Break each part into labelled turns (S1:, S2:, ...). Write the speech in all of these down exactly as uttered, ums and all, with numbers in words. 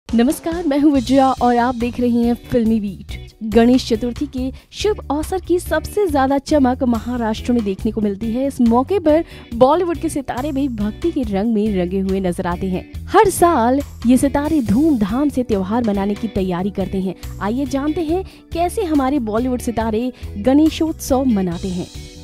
S1: नमस्कार, मैं हूँ विजया और आप देख रही हैं फिल्मी बीट। गणेश चतुर्थी के शुभ अवसर की सबसे ज्यादा चमक महाराष्ट्र में देखने को मिलती है। इस मौके पर बॉलीवुड के सितारे भी भक्ति के रंग में रंगे हुए नजर आते हैं। हर साल ये सितारे धूमधाम से त्योहार मनाने की तैयारी करते हैं। आइए जानते हैं कैसे हमारे बॉलीवुड सितारे गणेशोत्सव मनाते हैं।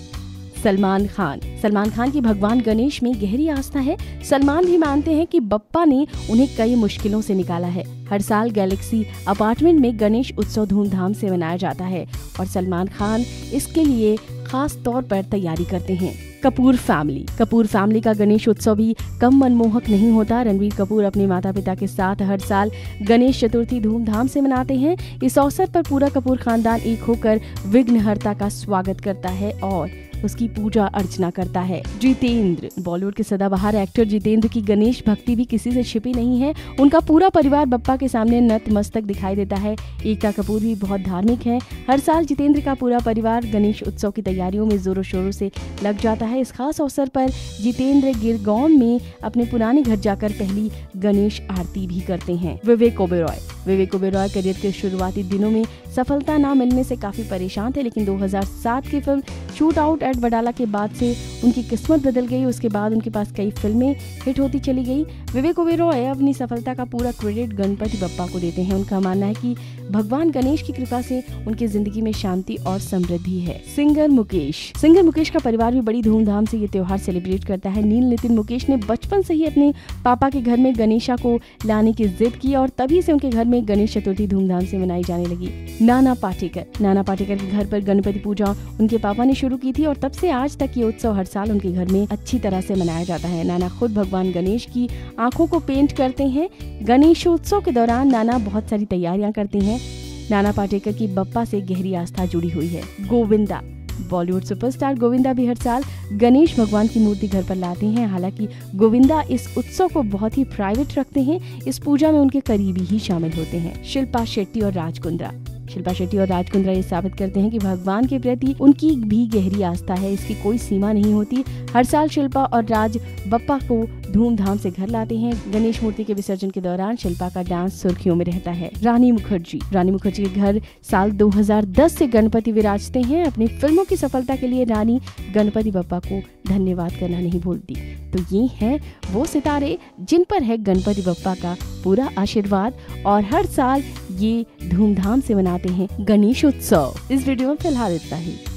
S1: सलमान खान सलमान खान की भगवान गणेश में गहरी आस्था है। सलमान भी मानते हैं कि बप्पा ने उन्हें कई मुश्किलों से निकाला है। हर साल गैलेक्सी अपार्टमेंट में गणेश उत्सव धूमधाम से मनाया जाता है और सलमान खान इसके लिए खास तौर पर तैयारी करते हैं। कपूर फैमिली कपूर फैमिली का गणेश उत्सव भी कम मनमोहक नहीं होता। रणबीर कपूर अपने माता पिता के साथ हर साल गणेश चतुर्थी धूमधाम से मनाते हैं। इस अवसर पर पूरा कपूर खानदान एक होकर विघ्नहर्ता का स्वागत करता है और उसकी पूजा अर्चना करता है। जितेंद्र बॉलीवुड के सदाबहार एक्टर जितेंद्र की गणेश भक्ति भी किसी से छिपी नहीं है। उनका पूरा परिवार बप्पा के सामने नतमस्तक दिखाई देता है। एकता कपूर भी बहुत धार्मिक है। हर साल जितेंद्र का पूरा परिवार गणेश उत्सव की तैयारियों में जोरों शोरों से लग जाता है। इस खास अवसर पर जितेंद्र गिरगांव में अपने पुराने घर जाकर पहली गणेश आरती भी करते हैं। विवेक ओबेरॉय विवेक ओबेरॉय करियर के शुरुआती दिनों में सफलता न मिलने से काफी परेशान थे, लेकिन दो हज़ार सात की film shootout at Wadala के बाद से उनकी किस्मत बदल गई। उसके बाद उनके पास कई फिल्में हिट होती चली गई। विवेक ओबेरॉय अपनी सफलता का पूरा क्रेडिट गणपति बप्पा को देते हैं। उनका मानना है कि भगवान गणेश की कृपा से उनकी जिंदगी में शांति और समृद्धि है। सिंगर मुकेश सिंगर मुकेश का परिवार भी बड़ी धूमधाम से ये त्योहार सेलिब्रेट करता है। नील नितिन मुकेश ने बचपन से ही अपने पापा के घर में गणेशा को लाने की जिद की और तभी से उनके घर में गणेश चतुर्थी धूमधाम से मनाई जाने लगी। नाना पाटेकर नाना पाटेकर के घर पर गणपति पूजा उनके पापा ने शुरू की थी और तब से आज तक ये उत्सव हर साल उनके घर में अच्छी तरह से मनाया जाता है। नाना खुद भगवान गणेश की आंखों को पेंट करते हैं। गणेशोत्सव के दौरान नाना बहुत सारी तैयारियां करती हैं। नाना पाटेकर की बप्पा से गहरी आस्था जुड़ी हुई है। गोविंदा बॉलीवुड सुपरस्टार गोविंदा भी हर साल गणेश भगवान की मूर्ति घर पर लाते हैं। हालांकि गोविंदा इस उत्सव को बहुत ही प्राइवेट रखते हैं। इस पूजा में उनके करीबी ही शामिल होते हैं। शिल्पा शेट्टी और राज कुंद्रा शिल्पा शेट्टी और राज कुंद्रा ये साबित करते हैं कि भगवान के प्रति उनकी भी गहरी आस्था है। इसकी कोई सीमा नहीं होती। हर साल शिल्पा और राज बप्पा को धूमधाम से घर लाते हैं। गणेश मूर्ति के विसर्जन के दौरान शिल्पा का डांस सुर्खियों में रहता है। रानी मुखर्जी रानी मुखर्जी के घर साल दो हज़ार दस से गणपति विराजते हैं। अपनी फिल्मों की सफलता के लिए रानी गणपति बप्पा को धन्यवाद करना नहीं भूलती। तो ये हैं वो सितारे जिन पर है गणपति बप्पा का पूरा आशीर्वाद और हर साल ये धूमधाम से मनाते हैं गणेश उत्सव। इस वीडियो में फिलहाल इतना ही।